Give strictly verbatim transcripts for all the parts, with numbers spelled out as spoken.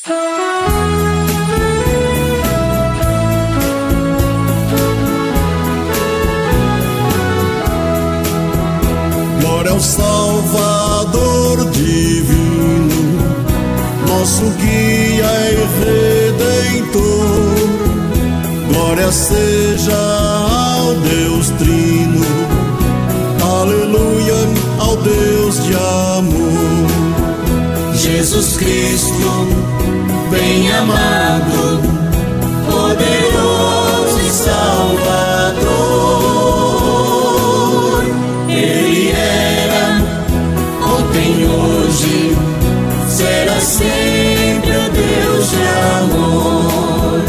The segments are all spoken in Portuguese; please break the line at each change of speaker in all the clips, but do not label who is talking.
Glória ao Salvador divino, nosso guia e redentor. Glória seja ao Deus trino, aleluia ao Deus de amor.
Jesus Cristo, bem amado, poderoso e Salvador. Ele era, ontem, hoje, será sempre o Deus de amor.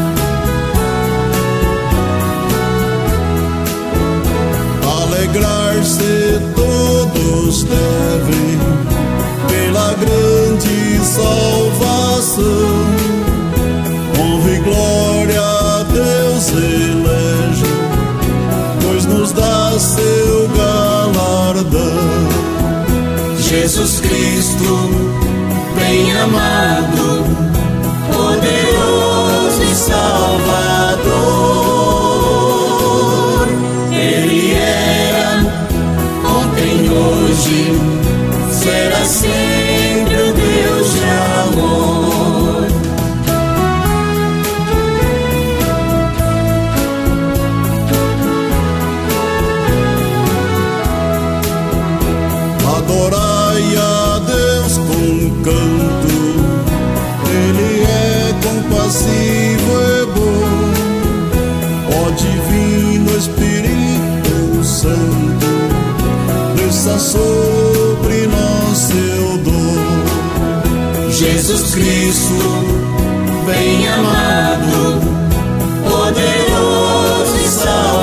Alegrar-se todos devem pela grande salvação. Honra e glória a Deus elege, pois nos dá seu galardão.
Jesus Cristo, bem amado, poderoso e Salvador. Ele era, ontem, hoje, será sempre o Deus de amor.
Adorai a Deus com canto, Ele é compassivo e bom. Ó Divino Espírito Santo, desça sobre nós seu dom.
Jesus Cristo, bem amado, poderoso e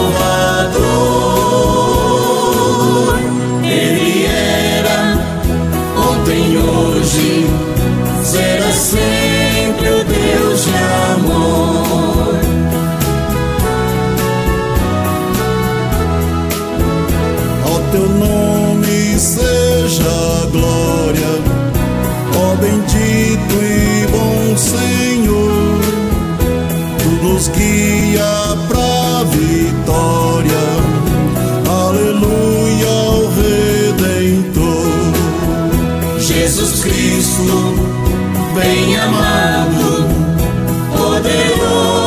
Salvador. Ele era, ontem, hoje, será sempre o Deus de amor.
Ao teu nome seja glória, ó bendito e bom Senhor. Tu nos guia pra vitória, aleluia ao Redentor.
Jesus Cristo, bem amado, poderoso